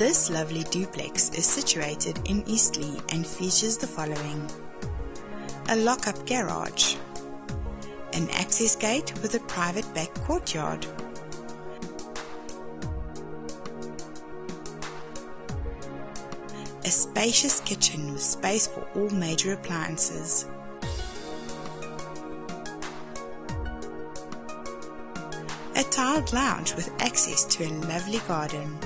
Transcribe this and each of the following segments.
This lovely duplex is situated in Eastleigh and features the following: a lock-up garage, an access gate with a private back courtyard, a spacious kitchen with space for all major appliances, a tiled lounge with access to a lovely garden,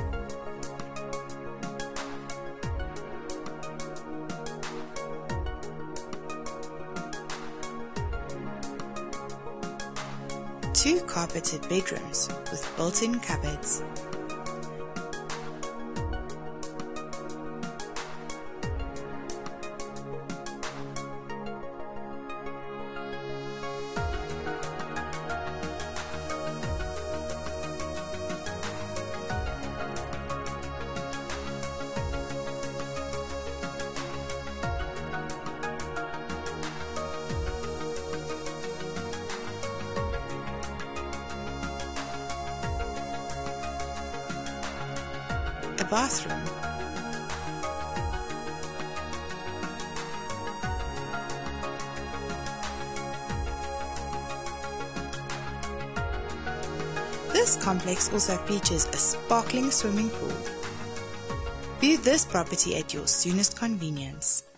two carpeted bedrooms with built-in cupboards, a bathroom, This complex also features a sparkling swimming pool. View this property at your soonest convenience.